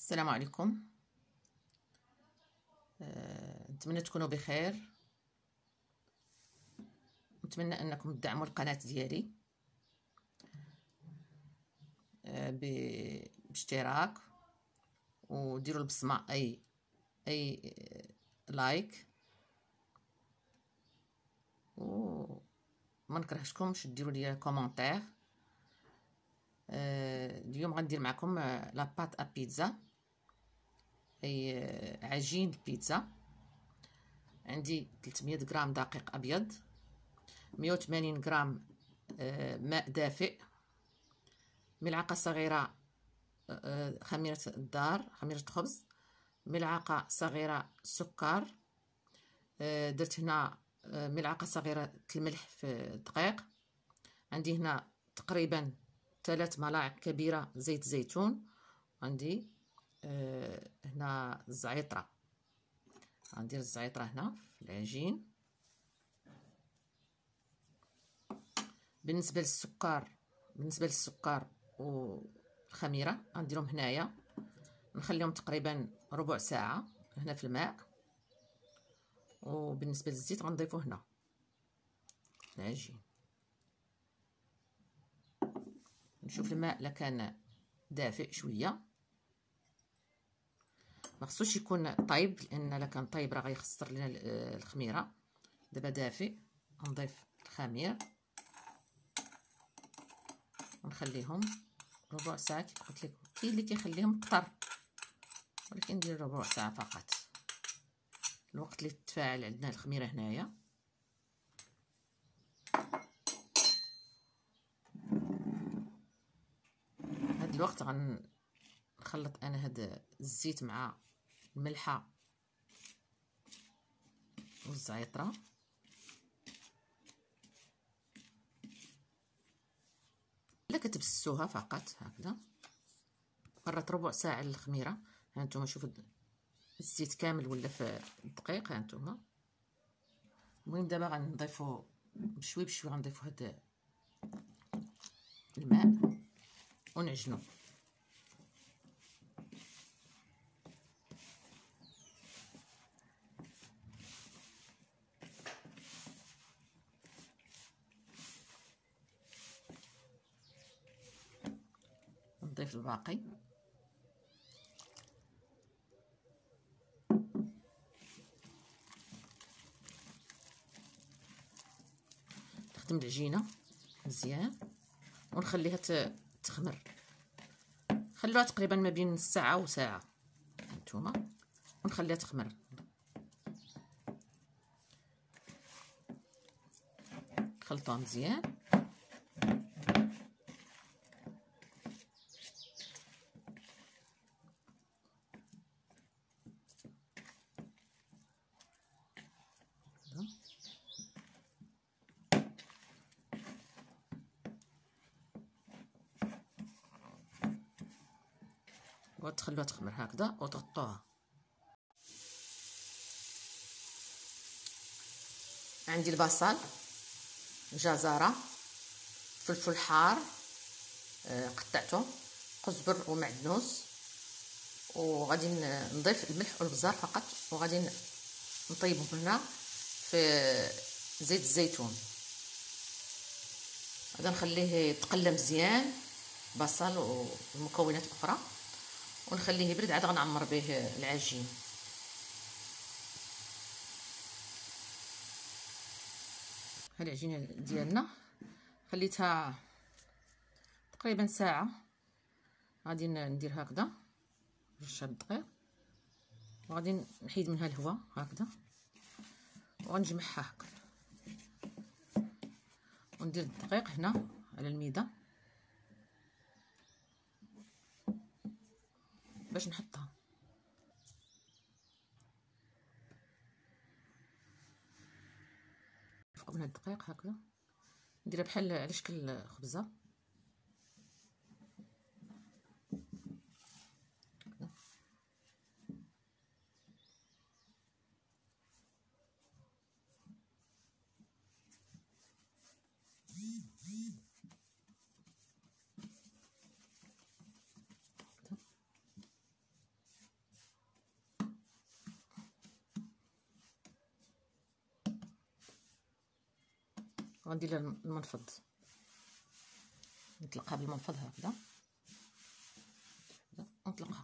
السلام عليكم. نتمنى تكونوا بخير. نتمنى انكم تدعموا القناه ديالي باشتراك وديروا البصمه اي لايك، وما نكرهشكمش ديروا لي كومونتير. اليوم غندير معكم لا بات ا بيتزا، اي عجين البيتزا. عندي 300 غرام دقيق ابيض، 180 غرام ماء دافئ، ملعقه صغيره خميره الدار، خميره خبز، ملعقه صغيره سكر، درت هنا ملعقه صغيره الملح في الدقيق. عندي هنا تقريبا 3 ملاعق كبيره زيت زيتون. عندي هنا الزعتره، غندير الزعتره هنا في العجين. بالنسبه للسكر والخميره غنديرهم هنايا، نخليهم تقريبا ربع ساعه هنا في الماء. وبالنسبه للزيت غنضيفو هنا في العجين. نشوف الماء الا كان دافئ شويه، ما خصوش يكون طايب، لان الا كان طايب راه غيخسر لنا الخميره. دابا دافئ، نضيف الخمير ونخليهم ربع ساعه. كيف قلت لكم كاين اللي كيخليهم اكثر، ولكن ندير ربع ساعه فقط، الوقت اللي تتفاعل عندنا الخميره هنايا. هاد الوقت غنخلط انا هاد الزيت مع الملحه والزعتره. الا كتبسوها فقط هكذا، مرات ربع ساعه للخميره. ها نتوما شوفوا الزيت كامل ولا في الدقيق. ها نتوما. المهم دابا غنضيفو بشوي بشوي، غنضيفو هاد الماء ونعجنو. نضيف الباقي. نخدم العجينه مزيان ونخليها تخمر. خلوها تقريبا ما بين نص ساعه وساعه هانتوما، ونخليها تخمر. خلطوها مزيان. وتخلوها تخمر هكذا وتغطوها. عندي البصل، جزره، فلفل حار قطعته، قزبر ومعدنوس، وغادي نضيف الملح والبزار فقط، وغادي نطيبهم هنا في زيت الزيتون. غادي نخليه يتقلى مزيان بصل والمكونات الاخرى، ونخليه يبرد. عاد غنعمر به العجين. ها العجينه ديالنا خليتها تقريبا ساعه. غادي ندير هكذا رشه بالدقيق، وغادي نحيد منها الهواء هكذا، وغنجمعها هكا، وندير الدقيق هنا على الميده باش نحطها. فوق من الدقيق هكذا، نديرها بحال على شكل خبزه. وندير لها المنفض، نطلقها بالمنفض هكذا ونطلقها.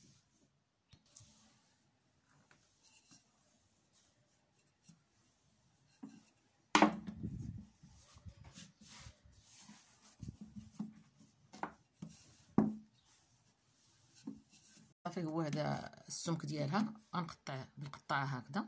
صافي هو هذا السمك ديالها، غنقطع بالقطاعه هكذا.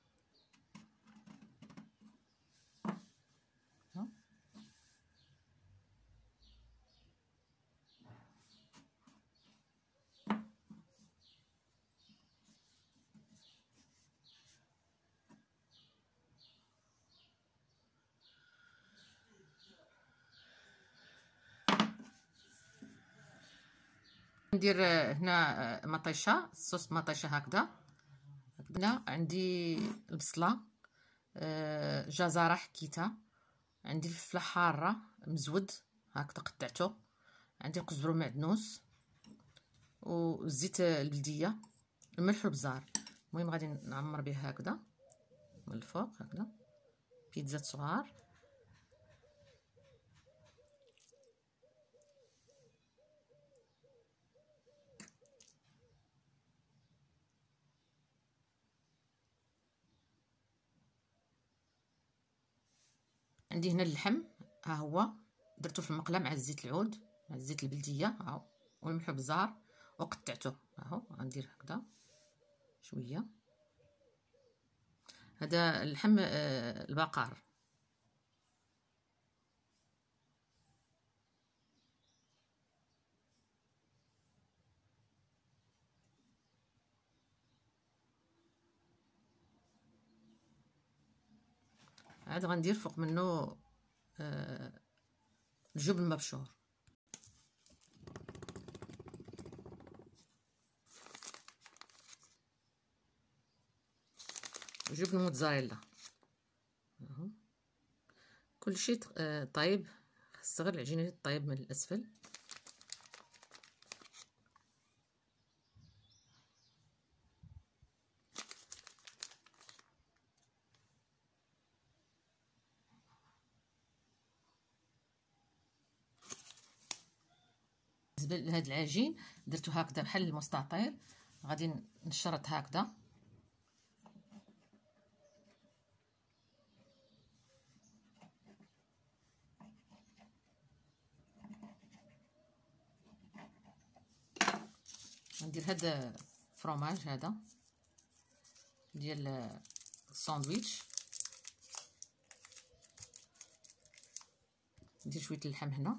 ندير هنا مطيشه، صوص مطيشه هكذا. هنا عندي البصله، جزره حكيتها، عندي الفلفله حاره مزود هكذا قطعته، عندي القزبر والمعدنوس والزيت البلديه، الملح والبزار. المهم غادي نعمر به هكذا من الفوق هكذا بيتزات صغار. عندي هنا اللحم، ها هو درته في المقله مع الزيت العود مع الزيت البلديه ها، والملح والبزار، وقطعته ها هو. غندير هكذا شويه. هذا اللحم البقر. عاد غندير فوق منه الجبن المبشور. جبن موتزاريلا. كل شيء طيب، خاص غير العجينه طيب من الاسفل. بالنسبه لهذا العجين درتو هكذا بحال المستطيل، غادي نشرط هكذا. ندير هذا الفرomاج هذا ديال الساندويتش، ندير شويه اللحم هنا،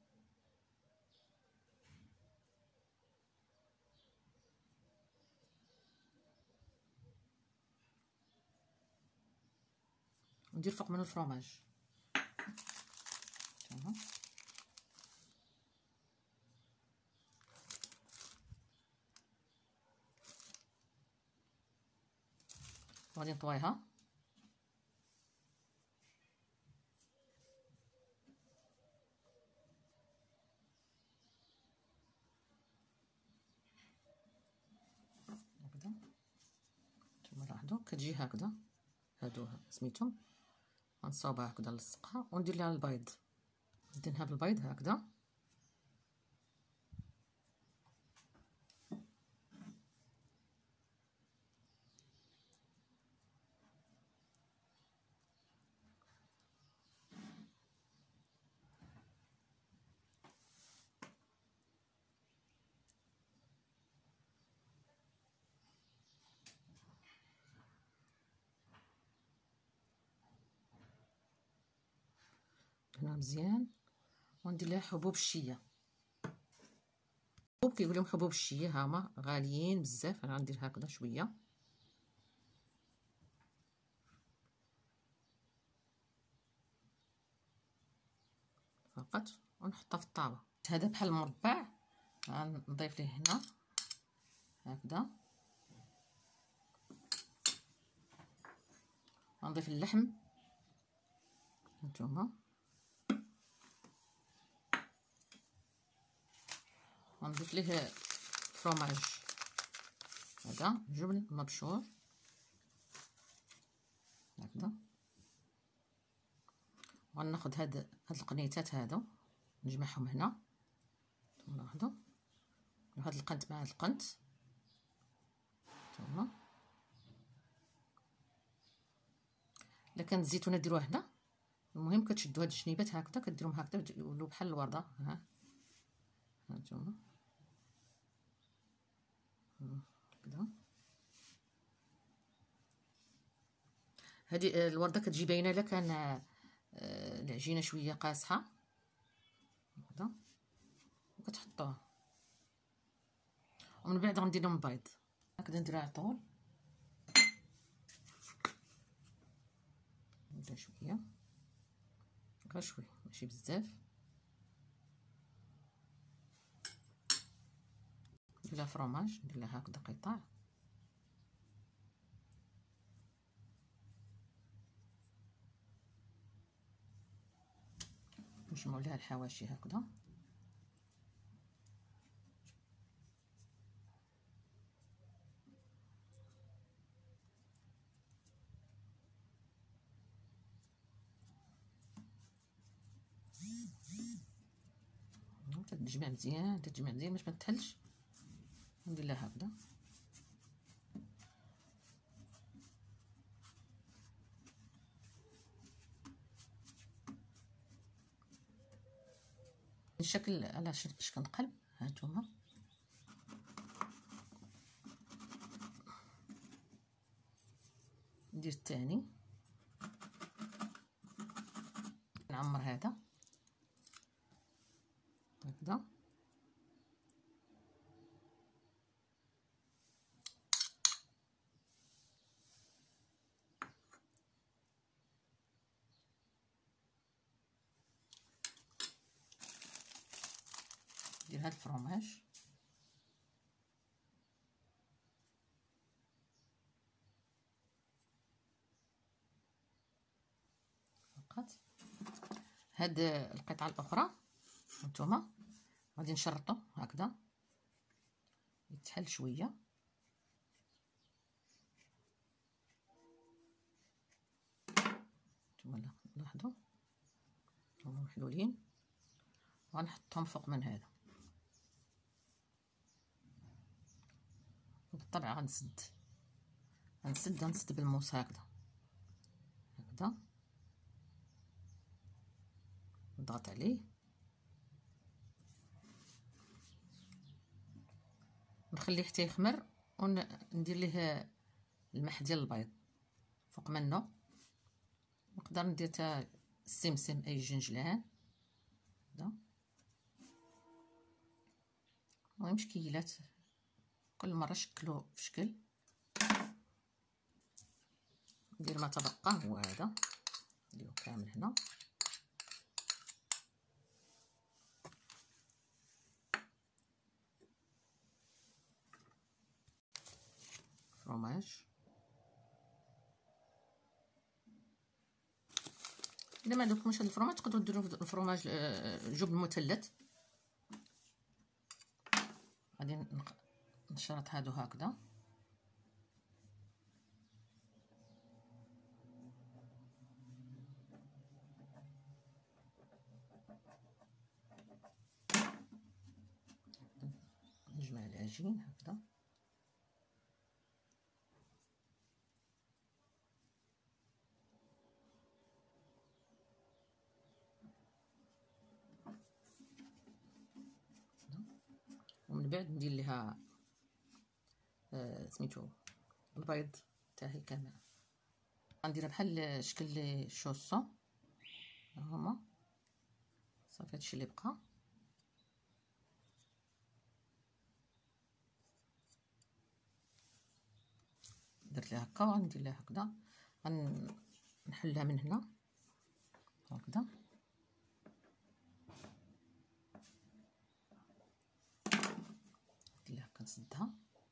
وندير فوق منه الفرomاج. تمام. غادي نطويها. هكذا نتوما لاحظوا كتجي هكذا، هادو سميتهم. غنصاوبها هكذا نلصقها وندير لها البيض، ندهنها بالبيض هكذا. هنا مزيان. وندير لها حبوب الشيه. حبوب كيقول لهم حبوب الشيه، هما غاليين بزاف. انا غندير هكذا شويه فقط ونحطها في الطابه. هذا بحال المربع، غنضيف ليه هنا هكذا. غنضيف اللحم هانتوما، غنضيف ليه فرomاج هذا جبن مبشور هكذا، غناخد هاد القنيتات هادو نجمعهم هنا، ناخدو هاد القنت مع هاد القنت ثم الا كانت الزيتونه ديروها هنا. المهم كتشدوا هاد الجنيبات هكذا كديروهم هكذا يولوا بحال الورده. ها هانتوما هكذا. هذه الورده كتجي باينه الا كان العجينه شويه قاصحه هكذا وكتحطوها، ومن بعد غندير لهم البيض هكذا نديرها على طول. نبدا شويه غير شويه ماشي بزاف، ندير لها فرomاج، ندير لها هكذا قطع نجمعوا لها الحواشي هكذا. تتجمع مزيان تتجمع مزيان باش ما تحلش. ندير لها هكذا الشكل على شكل قلب. هانتوما ندير الثاني نعمر هذا هكذا ندير هاد الفرomاج فقط. هاد القطعه الاخرى هانتوما غادي نشرطو هكذا يتحل شويه نتوما لاحظوا هما محلولين، وغنحطهم فوق من هذا. بالطبع غنسد بالموس هكذا نضغط عليه نخليه حتى يخمر، وندير ليه الملح ديال البيض فوق منه. نقدر ندير حتى السمسم اي جنجلان هكذا. المهم شكيلات كل مره شكلو في شكل. ندير ما تبقى هو هذا نديرو كامل هنا. فرomاج الا ما عندكمش هاد الفرomاج تقدروا ديروا الفرomاج جبن مثلث. غادي نشرط هادو هكذا نجمع العجين هكذا ومن بعد ندير لها سميتو البيض تاعي كامل. غنديرها بحال شكل الشوصو هما صافي. هادشي اللي بقى درت لها هكا وغندير لها هكذا. غنحلها من هنا هكذا ندير لها هكا نسدها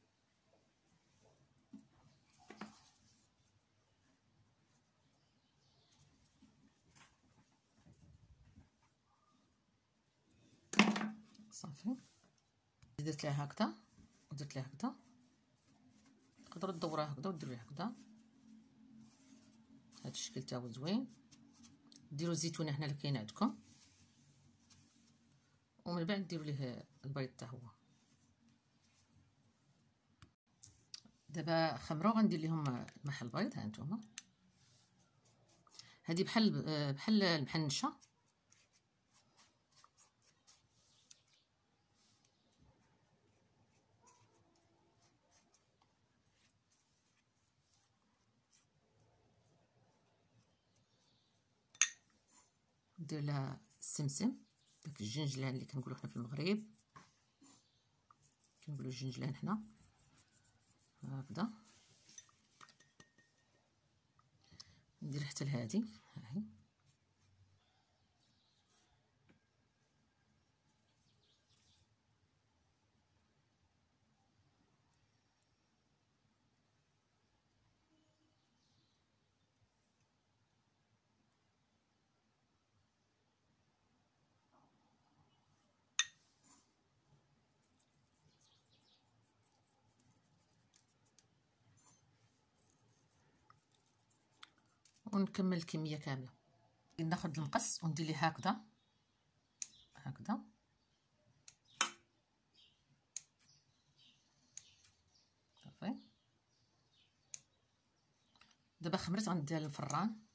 صافي. درت لها هكذا ودرت لها هكذا. تقدروا تدوروها هكذا وديروها هكذا. هاد الشكل تا هو زوين. ديروا الزيتونه هنا اللي كاين عندكم، ومن بعد ديروا ليه البيض حتى هو. دابا خمروا غندير لهم الملح البيض. ها نتوما هذه بحال المحنشه. ندير لها السمسم، داك الجنجلان اللي كنقولوا حنا في المغرب، كنقولوا الجنجلان حنا هكذا. ندير حتى لهادي، ها هي ونكمل الكميه كامله. ناخذ المقص وندير ليه هكذا هكذا. صافي. دابا خمرت غنديها للفران.